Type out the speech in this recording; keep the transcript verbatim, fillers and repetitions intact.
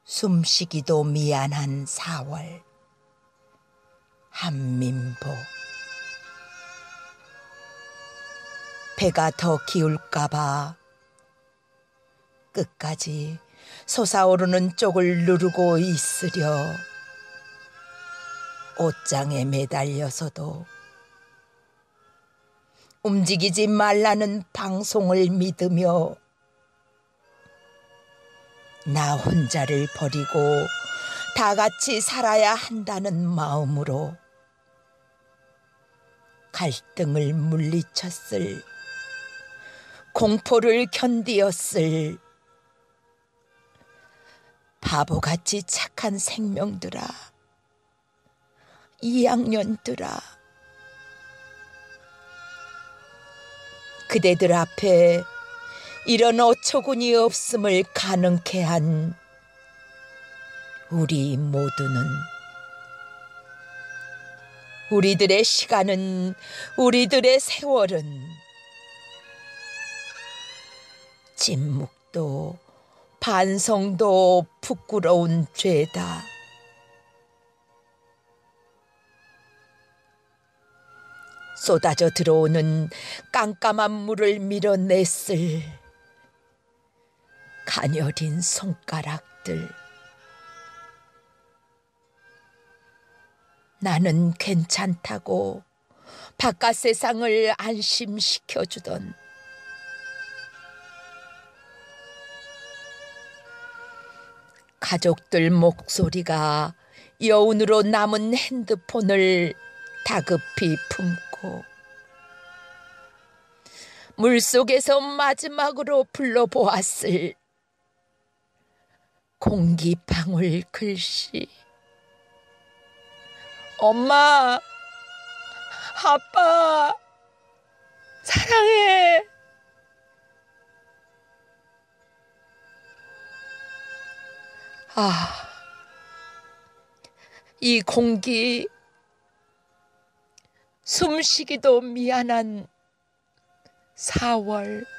숨쉬기도 미안한 사월. 한민보. 배가 더 기울까봐 끝까지 솟아오르는 쪽을 누르고 있으려 옷장에 매달려서도 움직이지 말라는 방송을 믿으며 나 혼자를 버리고 다 같이 살아야 한다는 마음으로 갈등을 물리쳤을, 공포를 견디었을 바보같이 착한 생명들아, 이 학년들아, 그대들 앞에 이런 어처구니 없음을 가능케 한 우리 모두는, 우리들의 시간은, 우리들의 세월은 침묵도 반성도 부끄러운 죄다. 쏟아져 들어오는 깜깜한 물을 밀어냈을 가녀린 손가락들. 나는 괜찮다고 바깥 세상을 안심시켜주던 가족들 목소리가 여운으로 남은 핸드폰을 다급히 품고 물속에서 마지막으로 불러보았을 공기방울 글씨. 엄마, 아빠, 사랑해. 아, 이 공기, 숨쉬기도 미안한 사월.